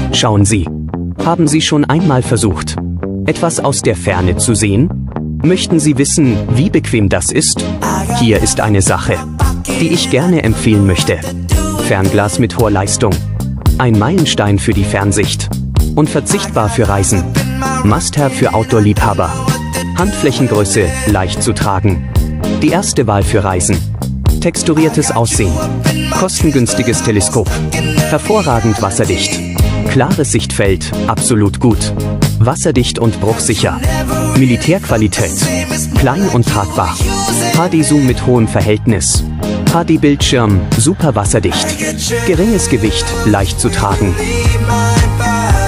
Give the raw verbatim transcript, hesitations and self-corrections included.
Schauen Sie. Haben Sie schon einmal versucht, etwas aus der Ferne zu sehen? Möchten Sie wissen, wie bequem das ist? Hier ist eine Sache, die ich gerne empfehlen möchte. Fernglas mit hoher Leistung. Ein Meilenstein für die Fernsicht. Unverzichtbar für Reisen. Must-have für Outdoor-Liebhaber. Handflächengröße, leicht zu tragen. Die erste Wahl für Reisen. Texturiertes Aussehen. Kostengünstiges Teleskop. Hervorragend wasserdicht. Klares Sichtfeld, absolut gut. Wasserdicht und bruchsicher. Militärqualität. Klein und tragbar. H D-Zoom mit hohem Verhältnis. H D-Bildschirm, super wasserdicht. Geringes Gewicht, leicht zu tragen.